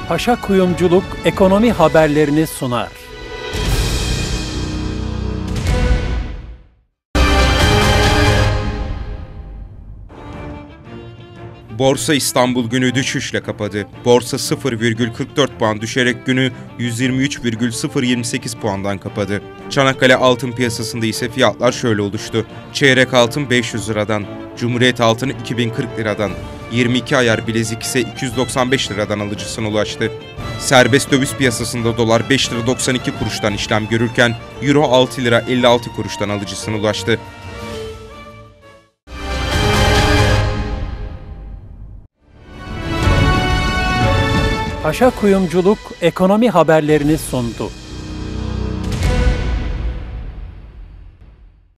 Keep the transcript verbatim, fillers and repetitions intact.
Paşa Kuyumculuk ekonomi haberlerini sunar. Borsa İstanbul günü düşüşle kapadı. Borsa sıfır virgül kırk dört puan düşerek günü yüz yirmi üç virgül sıfır yirmi sekiz puandan kapadı. Çanakkale altın piyasasında ise fiyatlar şöyle oluştu. Çeyrek altın beş yüz liradan, Cumhuriyet altını iki bin kırk liradan, yirmi iki ayar bilezik ise iki yüz doksan beş liradan alıcısına ulaştı. Serbest döviz piyasasında dolar beş lira doksan iki kuruştan işlem görürken euro altı lira elli altı kuruştan alıcısına ulaştı. Paşa Kuyumculuk ekonomi haberlerini sundu.